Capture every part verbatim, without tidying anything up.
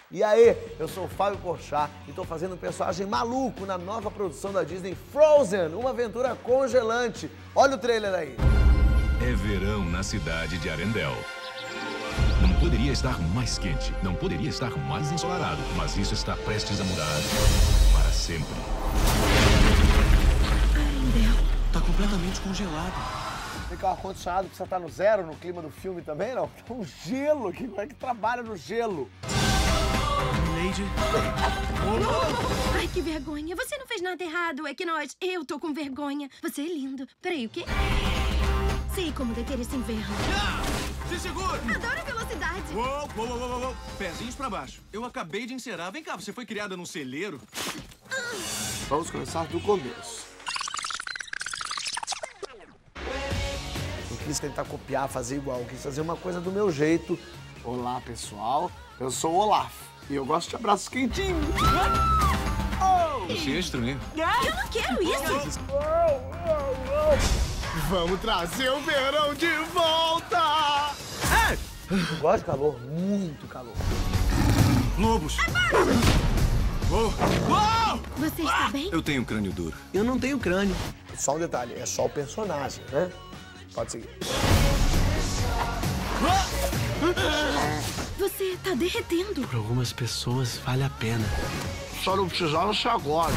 E aí, eu sou o Fábio Porchat e tô fazendo um personagem maluco na nova produção da Disney Frozen, uma aventura congelante. Olha o trailer aí. É verão na cidade de Arendelle. Não poderia estar mais quente, não poderia estar mais ensolarado, mas isso está prestes a mudar para sempre. Arendelle tá completamente congelado. Tem que o ar-condicionado precisa estar no zero no clima do filme também, não? Tá um gelo aqui, como é que trabalha no gelo? Lady. Ai, que vergonha. Você não fez nada errado. É que nós... Eu tô com vergonha. Você é lindo. Peraí, o quê? Sei como deter esse inverno. Ah, se segura! Adoro a velocidade. Uou, uou, uou, uou, uou. Pezinhos pra baixo. Eu acabei de encerar. Vem cá, você foi criada num celeiro? Vamos começar do começo. Não quis tentar copiar, fazer igual. Quis fazer uma coisa do meu jeito. Olá, pessoal. Eu sou o Olaf. E eu gosto de abraços quentinhos. Você é estranho. Eu não quero isso. Vamos trazer o verão de volta! Ei! Eu gosto de calor, muito calor. Lobos. Uou. Uou! Você está bem? Eu tenho um crânio duro. Eu não tenho crânio. Só um detalhe, é só o personagem, né? Pode seguir. Você tá derretendo. Para algumas pessoas, vale a pena. Só não precisava ser agora.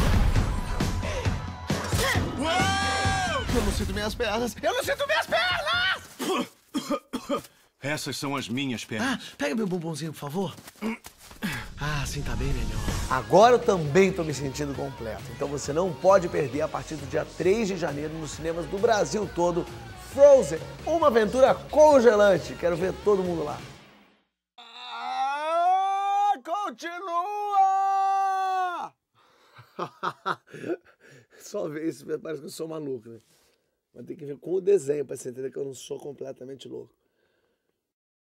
Eu não sinto minhas pernas! Eu não sinto minhas pernas! Essas são as minhas pernas. Ah, pega meu bombonzinho, por favor. Ah, assim tá bem melhor. Agora eu também tô me sentindo completo. Então você não pode perder a partir do dia três de janeiro nos cinemas do Brasil todo, Frozen, uma aventura congelante. Quero ver todo mundo lá. Ah, continua! Só ver isso, parece que eu sou maluco, né? Mas tem que ver com o desenho pra você entender que eu não sou completamente louco.